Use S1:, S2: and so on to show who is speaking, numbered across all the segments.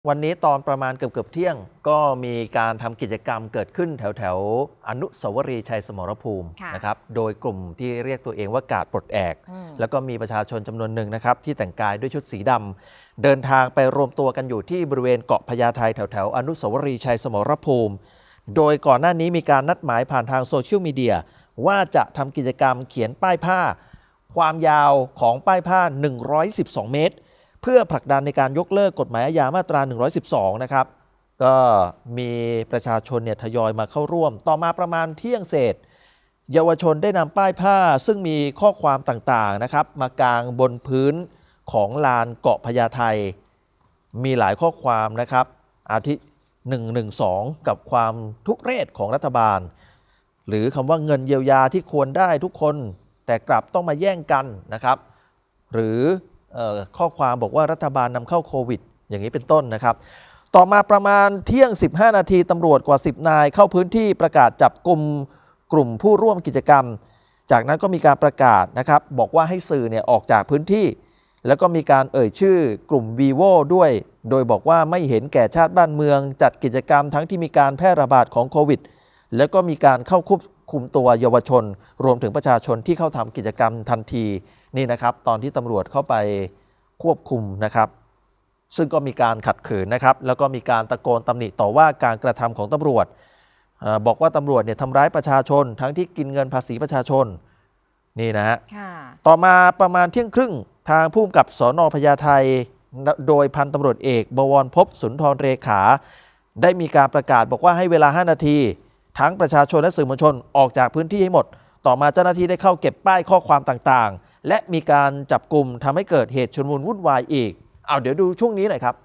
S1: วันนี้ตอนประมาณเกือบเที่ยงก็มีการทำกิจกรรมเกิดขึ้นแถวอนุสาวรีย์ชัยสมรภูมินะครับโดยกลุ่มที่เรียกตัวเองว่ากาดปลดแอกแล้วก็มีประชาชนจำนวนหนึ่งนะครับที่แต่งกายด้วยชุดสีดำเดินทางไปรวมตัวกันอยู่ที่บริเวณเกาะพญาไทแถวอนุสาวรีย์ชัยสมรภูมิโดยก่อนหน้านี้มีการนัดหมายผ่านทางโซเชียลมีเดียว่าจะทำกิจกรรมเขียนป้ายผ้าความยาวของป้ายผ้า112 เมตรเพื่อผลักดันในการยกเลิกกฎหมายอาญามาตรา112นะครับก็มีประชาชนทยอยมาเข้าร่วมต่อมาประมาณเที่ยงเศษเยาวชนได้นำป้ายผ้าซึ่งมีข้อความต่างๆนะครับมากางบนพื้นของลานเกาะพญาไทมีหลายข้อความนะครับอาทิ112กับความทุเรศของรัฐบาลหรือคำว่าเงินเยียวยาที่ควรได้ทุกคนแต่กลับต้องมาแย่งกันนะครับหรือข้อความบอกว่ารัฐบาลนำเข้าโควิดอย่างนี้เป็นต้นนะครับต่อมาประมาณเที่ยง15 นาทีตำรวจกว่า10 นายเข้าพื้นที่ประกาศจับกลุ่มผู้ร่วมกิจกรรมจากนั้นก็มีการประกาศนะครับบอกว่าให้สื่อออกจากพื้นที่แล้วก็มีการเอ่ยชื่อกลุ่ม Vivo ด้วยโดยบอกว่าไม่เห็นแก่ชาติบ้านเมืองจัดกิจกรรมทั้งที่มีการแพร่ระบาดของโควิดแล้วก็มีการเข้าควบคุมตัวเยาวชนรวมถึงประชาชนที่เข้าทำกิจกรรมทันทีนี่นะครับตอนที่ตำรวจเข้าไปควบคุมนะครับซึ่งก็มีการขัดขืนนะครับแล้วก็มีการตะโกนตำหนิต่อว่าการกระทำของตำรวจบอกว่าตำรวจทำร้ายประชาชนทั้งที่กินเงินภาษีประชาชนนี่นะฮะต่อมาประมาณเที่ยงครึ่งทางผู้กำกับสน.พญาไทโดยพันตำรวจเอกบวรภพสุนทรเรขาได้มีการประกาศบอกว่าให้เวลา5 นาทีทั้งประชาชนและสื่อมวลชนออกจากพื้นที่ให้หมดต่อมาเจ้าหน้าที่ได้เข้าเก็บป้ายข้อความต่างๆและมีการจับกลุ่มทำให้เกิดเหตุชุลมุนวุ่นวายอีกเดี๋ยวดูช่วงนี้หน่อยครับ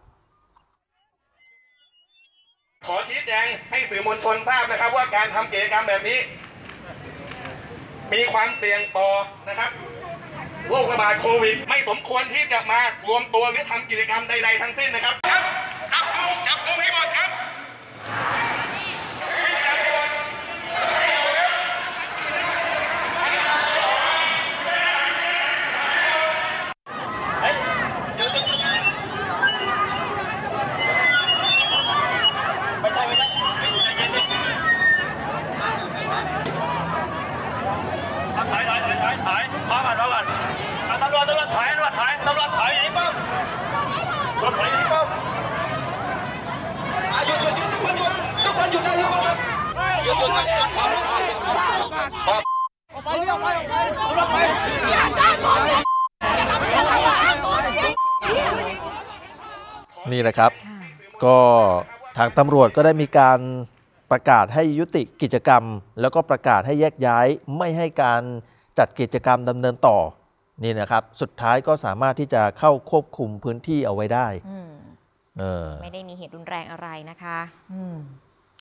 S2: ขอชี้แจงให้สื่อมวลชนทราบนะครับว่าการทำกิจกรรมแบบนี้มีความเสี่ยงต่อนะครับโรคระบาดโควิดไม่สมควรที่จะมารวมตัวหรือทำกิจกรรมใดๆทั้งสิ้นนะครับจับกุมให้หมดครับ
S1: นี่นะครับก็ทางตำรวจก็ได้มีการประกาศให้ยุติกิจกรรมแล้วก็ประกาศให้แยกย้ายไม่ให้การจัดกิจกรรมดำเนินต่อนี่นะครับสุดท้ายก็สามารถที่จะเข้าควบคุมพื้นที่เอาไว้ได้
S3: ไม่ได้มีเหตุรุนแรงอะไรนะคะ